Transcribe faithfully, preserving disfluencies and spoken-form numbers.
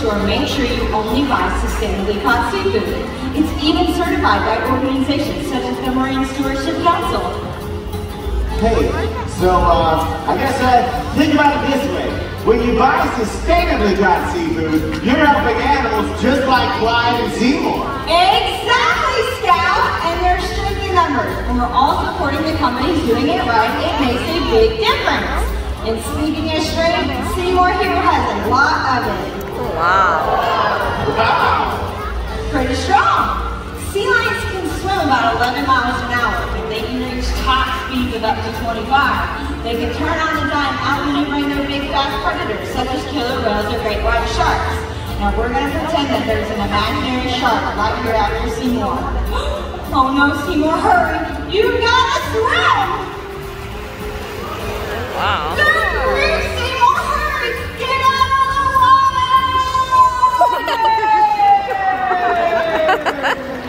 Make sure you only buy sustainably caught seafood. It's even certified by organizations such as the Marine Stewardship Council. Hey, so uh, I guess uh, think about it this way. When you buy sustainably caught seafood, you're helping animals just like Clyde and Seymour. Exactly, Scout! And they're shrinking numbers. When we're all supporting the companies doing it right, it makes a big difference. And speaking of strength, Seymour here has a lot of it. Wow. Wow. Pretty strong. Sea lions can swim about eleven miles an hour, but they can reach top speeds of up to twenty-five. They can turn on a dime outmaneuvering their big fast predators, such as killer whales or great white sharks. Now we're going to pretend that there's an imaginary shark right here after Seymour. Oh no, Seymour, hurry! You gotta swim! Wow. Hurry, Seymour, hurry! Get out of the water!